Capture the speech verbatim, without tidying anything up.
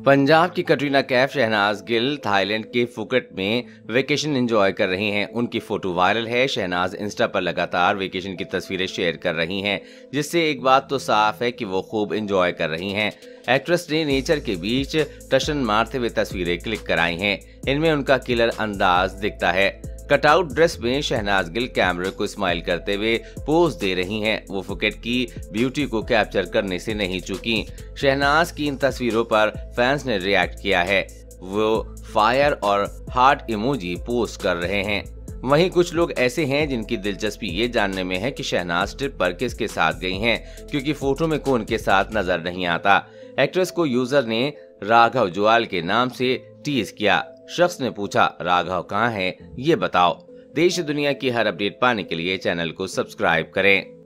पंजाब की कटरीना कैफ शहनाज गिल थाईलैंड के फुकेट में वेकेशन एंजॉय कर रही हैं। उनकी फोटो वायरल है। शहनाज इंस्टा पर लगातार वेकेशन की तस्वीरें शेयर कर रही हैं, जिससे एक बात तो साफ है कि वो खूब एंजॉय कर रही हैं। एक्ट्रेस ने नेचर के बीच टशन मारते हुए तस्वीरें क्लिक कराई हैं। इनमें उनका किलर अंदाज दिखता है। कटआउट ड्रेस में शहनाज गिल कैमरे को स्माइल करते हुए पोज दे रही हैं। वो फुकेट की ब्यूटी को कैप्चर करने से नहीं चूकी। शहनाज की इन तस्वीरों पर फैंस ने रिएक्ट किया है। वो फायर और हार्ट इमोजी पोस्ट कर रहे हैं। वहीं कुछ लोग ऐसे हैं जिनकी दिलचस्पी ये जानने में है कि शहनाज ट्रिप पर किसके साथ गई हैं, क्योंकि फोटो में कोई उनके साथ नजर नहीं आता। एक्ट्रेस को यूजर ने राघव जुआल के नाम से टीज किया। शख्स ने पूछा, राघव कहाँ है, ये बताओ। देश दुनिया की हर अपडेट पाने के लिए चैनल को सब्सक्राइब करें।